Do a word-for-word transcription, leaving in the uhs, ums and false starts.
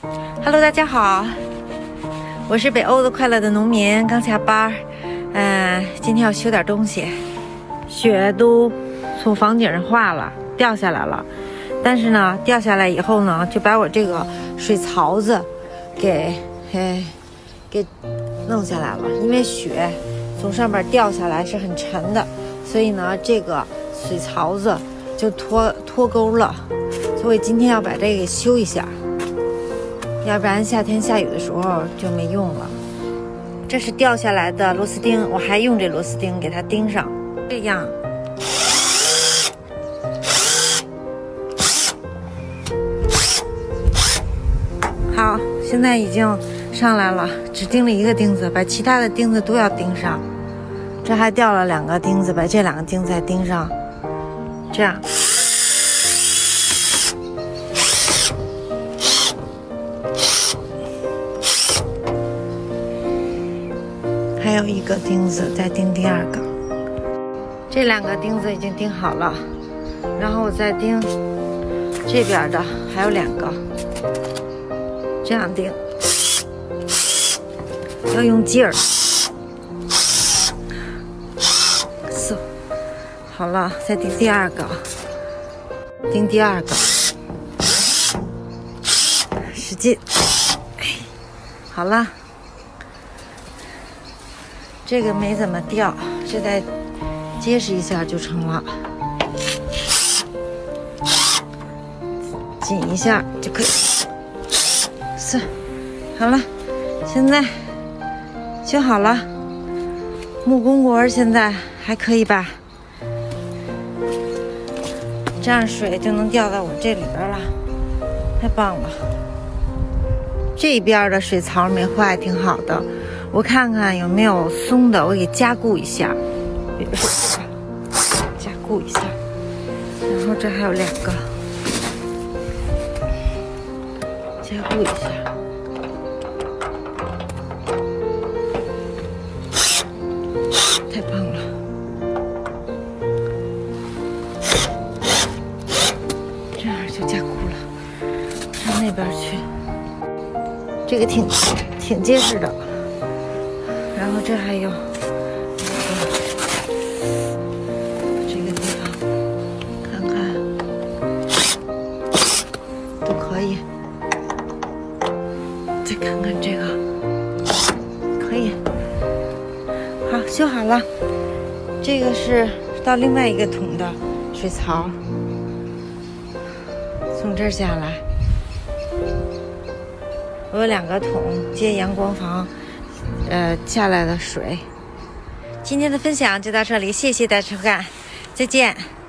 Hello， 大家好，我是北欧的快乐的农民，刚下班，嗯、呃，今天要修点东西，雪都从房顶上化了，掉下来了，但是呢，掉下来以后呢，就把我这个水槽子给，哎，给弄下来了，因为雪从上面掉下来是很沉的，所以呢，这个水槽子就脱脱钩了，所以今天要把这个给修一下。要不然夏天下雨的时候就没用了。这是掉下来的螺丝钉，我还用这螺丝钉给它钉上，这样。好，现在已经上来了，只钉了一个钉子，把其他的钉子都要钉上。这还掉了两个钉子，把这两个钉子再钉上，这样。还有一个钉子，再钉第二个。这两个钉子已经钉好了，然后我再钉这边的，还有两个，这样钉，要用劲儿。so, 好了，再钉第二个，钉第二个，使劲，好了。这个没怎么掉，这再结实一下就成了，紧一下就可以。是，好了，现在修好了，木工锅现在还可以吧？这样水就能掉到我这里边了，太棒了！这边的水槽没坏，挺好的。我看看有没有松的，我给加固一下，比如说加固一下，然后这还有两个，加固一下，太棒了！这样就加固了，上那边去，这个挺挺结实的。然后这还有这个地方，看看都可以。再看看这个，可以。好，修好了。这个是到另外一个桶的水槽，从这儿下来。我有两个桶接阳光房。呃，下来的水。今天的分享就到这里，谢谢大家收看，再见。